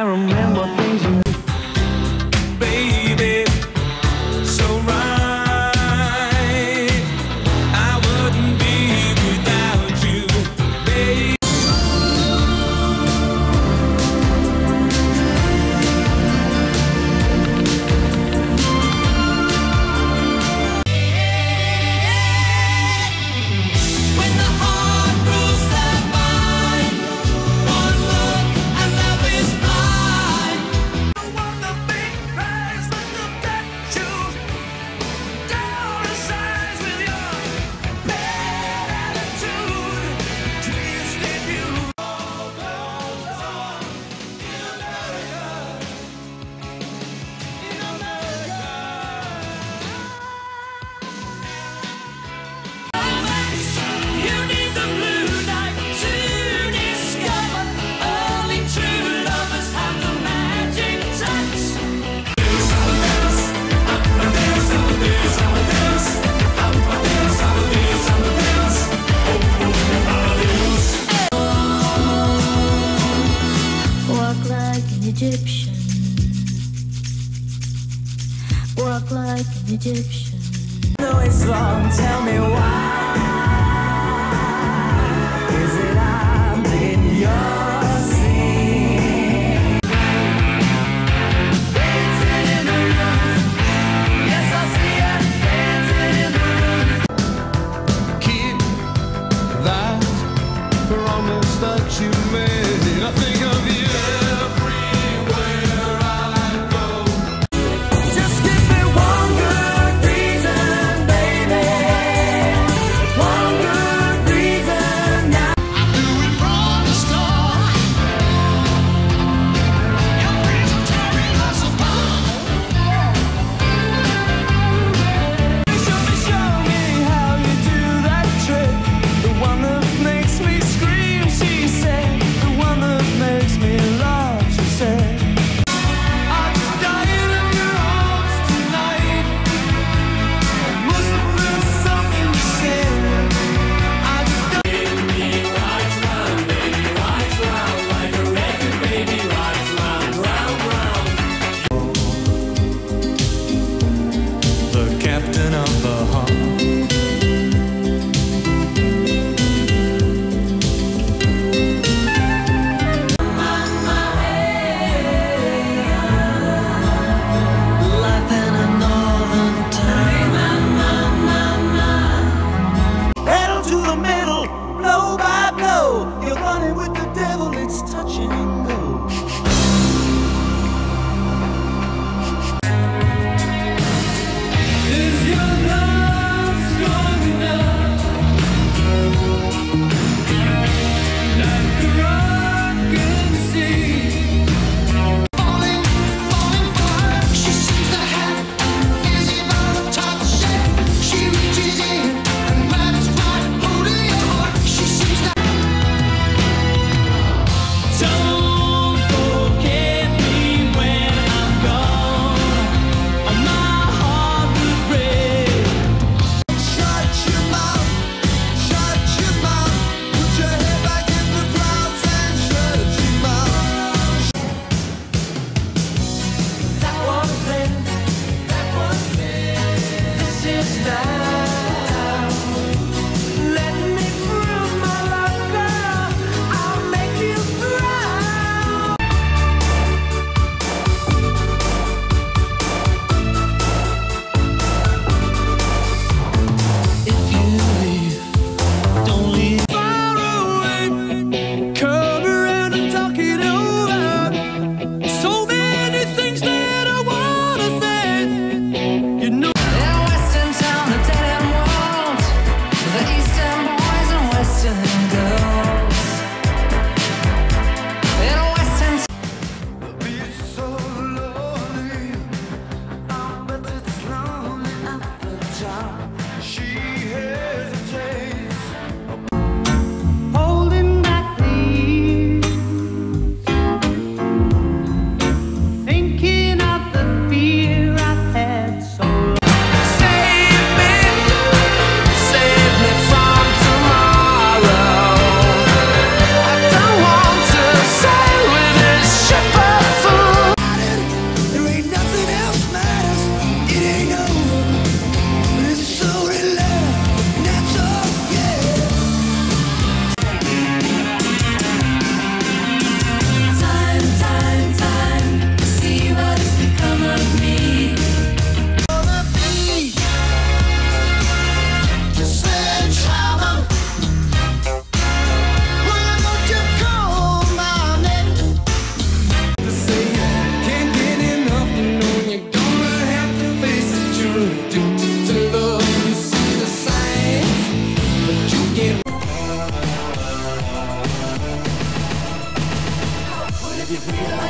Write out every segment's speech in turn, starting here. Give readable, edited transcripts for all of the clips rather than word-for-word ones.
remember things you baby, so right. I wouldn't be without you, baby. When the heart rules their mind, one look and love is blind. I want the big prize, but look at you. Down the sides with your bad attitude, twisted view. All goes on in America, in America. You need the blue light to discover only true lovers have the magic touch. Walk like an Egyptian. Walk like an Egyptian. know it's wrong, tell me why. Is it I'm in your scene? Dancing in the room. Yes, I see you dancing in the room. Keep that promise that you made. I think of you everywhere I go. Just give me one good reason, baby. One good reason now. I do it from the start.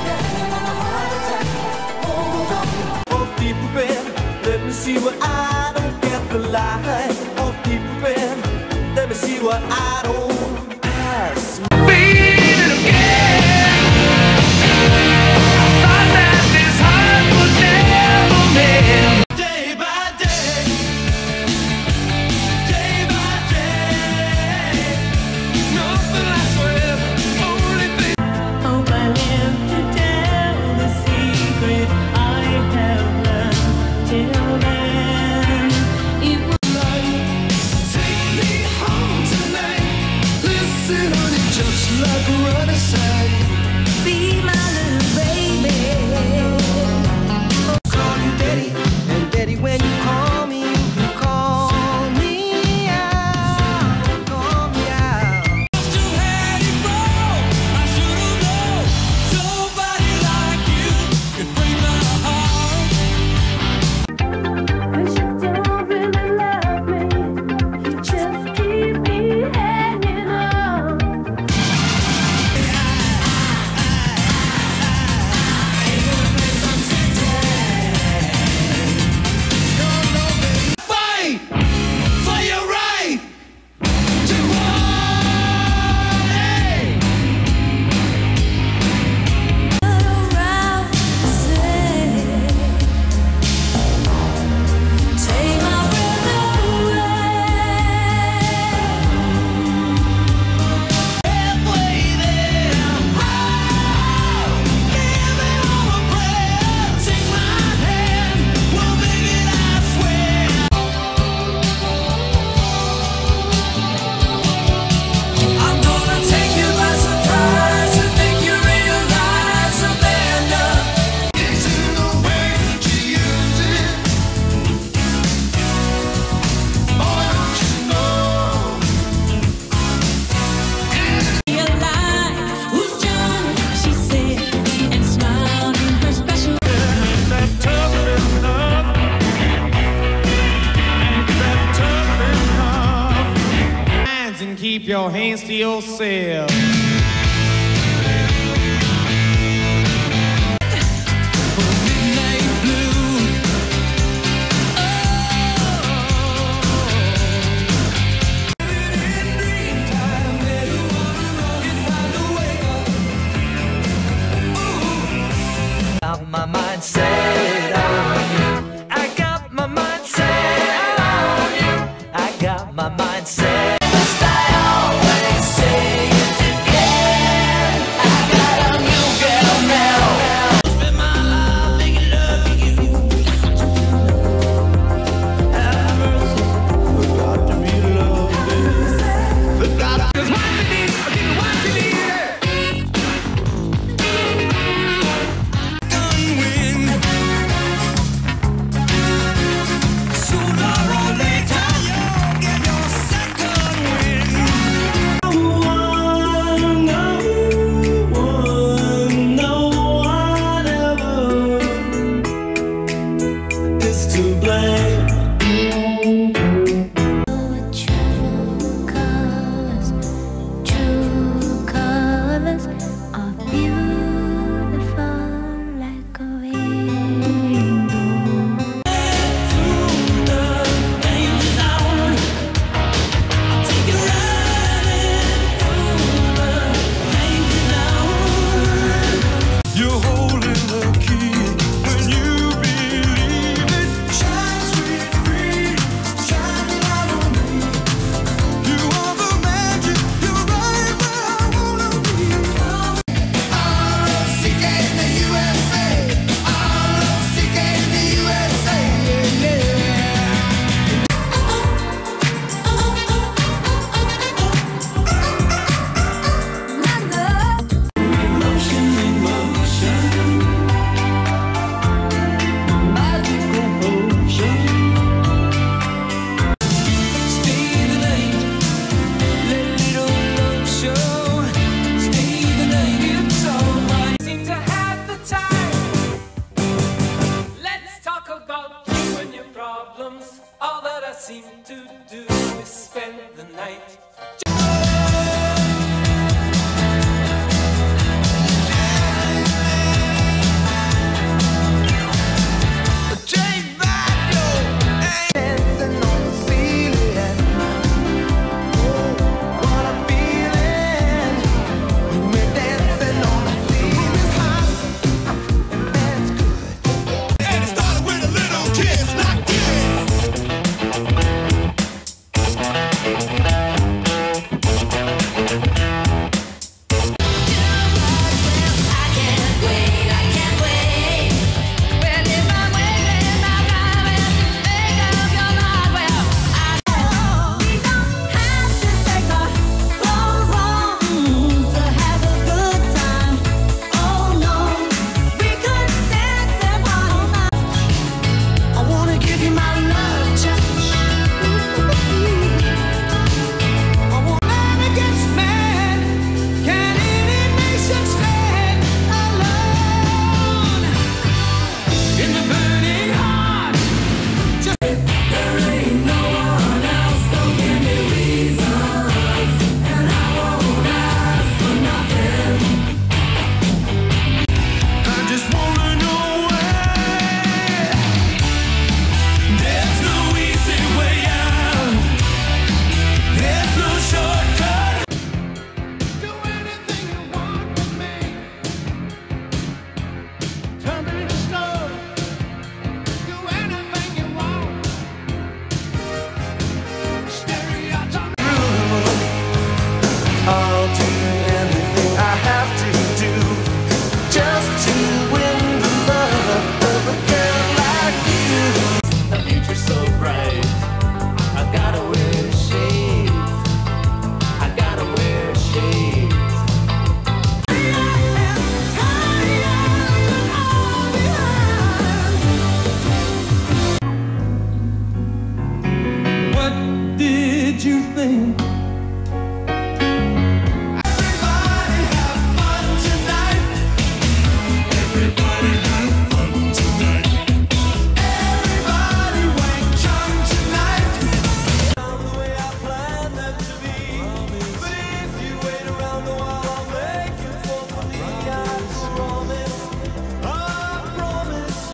Off deep red, let me see what I don't get the light. Off deep red, let me see what I don't pass. Keep your hands to yourself. Midnight blue. In dream time, everyone around is time to wake up. Ooh. Out my mind.